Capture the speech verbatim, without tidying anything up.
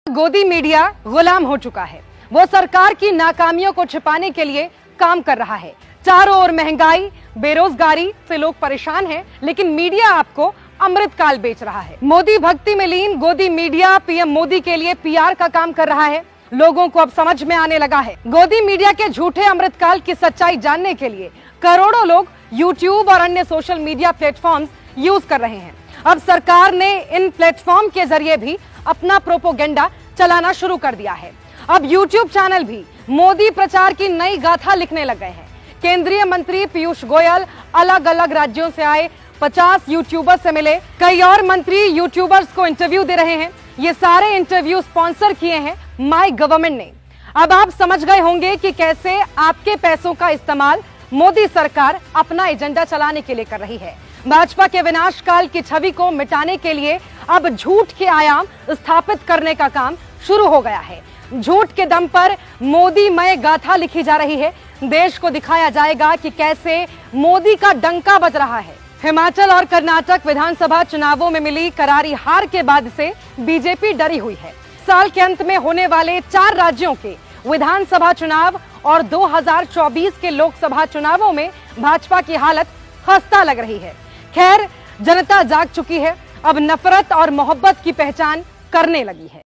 गोदी मीडिया गुलाम हो चुका है। वो सरकार की नाकामियों को छिपाने के लिए काम कर रहा है। चारों ओर महंगाई, बेरोजगारी से लोग परेशान हैं, लेकिन मीडिया आपको अमृतकाल बेच रहा है। मोदी भक्ति में लीन गोदी मीडिया पीएम मोदी के लिए पीआर का काम कर रहा है। लोगों को अब समझ में आने लगा है। गोदी मीडिया के झूठे अमृतकाल की सच्चाई जानने के लिए करोड़ों लोग यूट्यूब और अन्य सोशल मीडिया प्लेटफॉर्म्स यूज कर रहे हैं। अब सरकार ने इन प्लेटफॉर्म के जरिए भी अपना प्रोपोगेंडा चलाना शुरू कर दिया है। अब यूट्यूब चैनल भी मोदी प्रचार की नई गाथा लिखने लग गए हैं। केंद्रीय मंत्री पीयूष गोयल अलग अलग राज्यों से आए पचास यूट्यूबर्स से मिले। कई और मंत्री यूट्यूबर्स को इंटरव्यू दे रहे हैं। ये सारे इंटरव्यू स्पॉन्सर किए हैं माई गवर्नमेंट ने। अब आप समझ गए होंगे कि कैसे आपके पैसों का इस्तेमाल मोदी सरकार अपना एजेंडा चलाने के लिए कर रही है। भाजपा के विनाशकाल की छवि को मिटाने के लिए अब झूठ के आयाम स्थापित करने का काम शुरू हो गया है। झूठ के दम पर मोदीमय गाथा लिखी जा रही है। देश को दिखाया जाएगा कि कैसे मोदी का डंका बज रहा है। हिमाचल और कर्नाटक विधानसभा चुनावों में मिली करारी हार के बाद से बीजेपी डरी हुई है। साल के अंत में होने वाले चार राज्यों के विधानसभा चुनाव और दो हज़ार चौबीस के लोकसभा चुनावों में भाजपा की हालत खस्ता लग रही है। खैर, जनता जाग चुकी है। अब नफरत और मोहब्बत की पहचान करने लगी है।